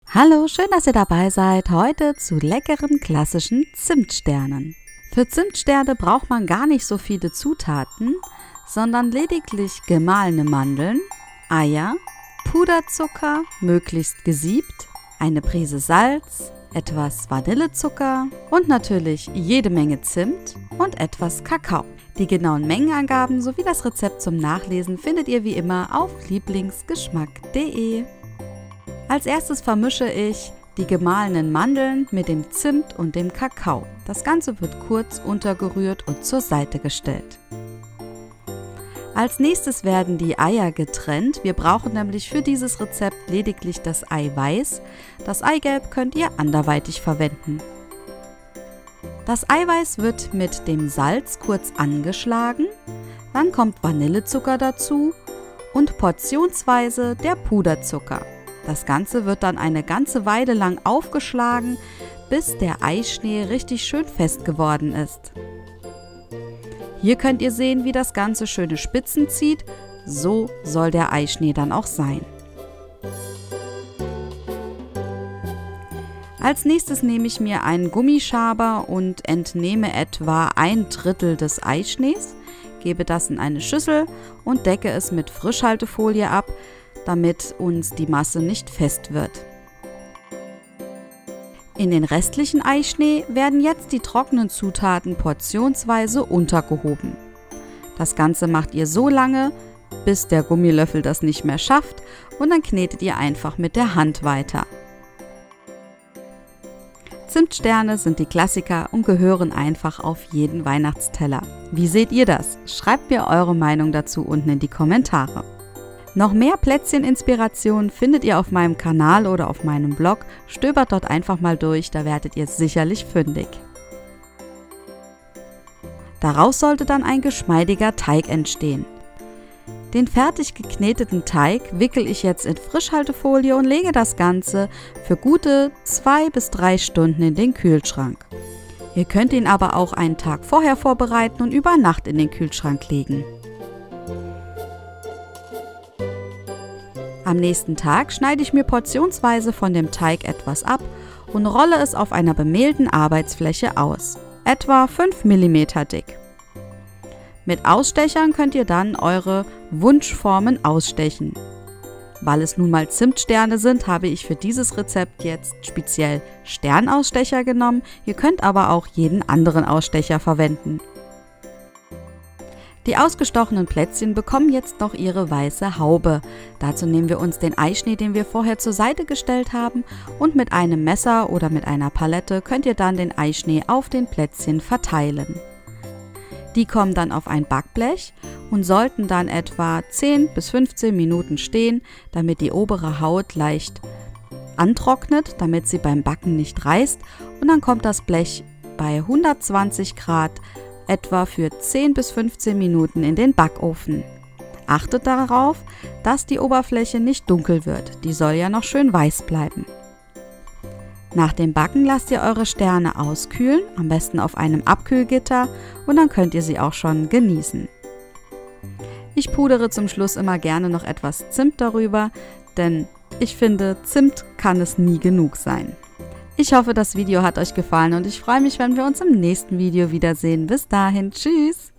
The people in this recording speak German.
Hallo, schön, dass ihr dabei seid. Heute zu leckeren klassischen Zimtsternen. Für Zimtsterne braucht man gar nicht so viele Zutaten, sondern lediglich gemahlene Mandeln, Eier, Puderzucker, möglichst gesiebt, eine Prise Salz, etwas Vanillezucker und natürlich jede Menge Zimt und etwas Kakao. Die genauen Mengenangaben sowie das Rezept zum Nachlesen findet ihr wie immer auf lieblingsgeschmack.de. Als erstes vermische ich die gemahlenen Mandeln mit dem Zimt und dem Kakao. Das Ganze wird kurz untergerührt und zur Seite gestellt. Als nächstes werden die Eier getrennt. Wir brauchen nämlich für dieses Rezept lediglich das Eiweiß. Das Eigelb könnt ihr anderweitig verwenden. Das Eiweiß wird mit dem Salz kurz angeschlagen, dann kommt Vanillezucker dazu und portionsweise der Puderzucker. Das Ganze wird dann eine ganze Weile lang aufgeschlagen, bis der Eischnee richtig schön fest geworden ist. Hier könnt ihr sehen, wie das Ganze schöne Spitzen zieht. So soll der Eischnee dann auch sein. Als nächstes nehme ich mir einen Gummischaber und entnehme etwa 1/3 des Eischnees, gebe das in eine Schüssel und decke es mit Frischhaltefolie ab, damit uns die Masse nicht fest wird. In den restlichen Eischnee werden jetzt die trockenen Zutaten portionsweise untergehoben. Das Ganze macht ihr so lange, bis der Gummilöffel das nicht mehr schafft, und dann knetet ihr einfach mit der Hand weiter. Zimtsterne sind die Klassiker und gehören einfach auf jeden Weihnachtsteller. Wie seht ihr das? Schreibt mir eure Meinung dazu unten in die Kommentare. Noch mehr Plätzchen-Inspirationen findet ihr auf meinem Kanal oder auf meinem Blog. Stöbert dort einfach mal durch, da werdet ihr sicherlich fündig. Daraus sollte dann ein geschmeidiger Teig entstehen. Den fertig gekneteten Teig wickel ich jetzt in Frischhaltefolie und lege das Ganze für gute 2 bis 3 Stunden in den Kühlschrank. Ihr könnt ihn aber auch einen Tag vorher vorbereiten und über Nacht in den Kühlschrank legen. Am nächsten Tag schneide ich mir portionsweise von dem Teig etwas ab und rolle es auf einer bemehlten Arbeitsfläche aus, etwa 5 mm dick. Mit Ausstechern könnt ihr dann eure Wunschformen ausstechen. Weil es nun mal Zimtsterne sind, habe ich für dieses Rezept jetzt speziell Sternausstecher genommen. Ihr könnt aber auch jeden anderen Ausstecher verwenden. Die ausgestochenen Plätzchen bekommen jetzt noch ihre weiße Haube. Dazu nehmen wir uns den Eischnee, den wir vorher zur Seite gestellt haben, und mit einem Messer oder mit einer Palette könnt ihr dann den Eischnee auf den Plätzchen verteilen. Die kommen dann auf ein Backblech und sollten dann etwa 10 bis 15 Minuten stehen, damit die obere Haut leicht antrocknet, damit sie beim Backen nicht reißt, und dann kommt das Blech bei 120 Grad etwa für 10 bis 15 Minuten in den Backofen. Achtet darauf, dass die Oberfläche nicht dunkel wird, die soll ja noch schön weiß bleiben. Nach dem Backen lasst ihr eure Sterne auskühlen, am besten auf einem Abkühlgitter, und dann könnt ihr sie auch schon genießen. Ich pudere zum Schluss immer gerne noch etwas Zimt darüber, denn ich finde, Zimt kann es nie genug sein. Ich hoffe, das Video hat euch gefallen und ich freue mich, wenn wir uns im nächsten Video wiedersehen. Bis dahin, tschüss!